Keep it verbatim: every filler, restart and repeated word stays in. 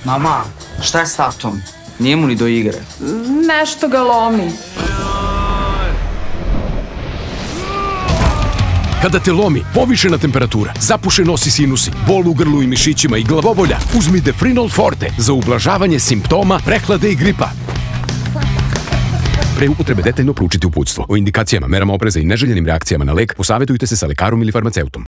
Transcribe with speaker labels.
Speaker 1: Mama, šta je s tatom? Nije mu ni do igre.
Speaker 2: Nešto ga lomi.
Speaker 3: Kada te lomi, povišena temperatura, zapuše nos i sinusi, bol u grlu i mišićima i glavobolja, uzmi Defrinol Forte za ublažavanje simptoma prehlade i gripa. Pre upotrebe detaljno proučiti uputstvo. O indikacijama, merama opreza i neželjenim reakcijama na lek posavjetujte se sa lekarom ili farmaceutom.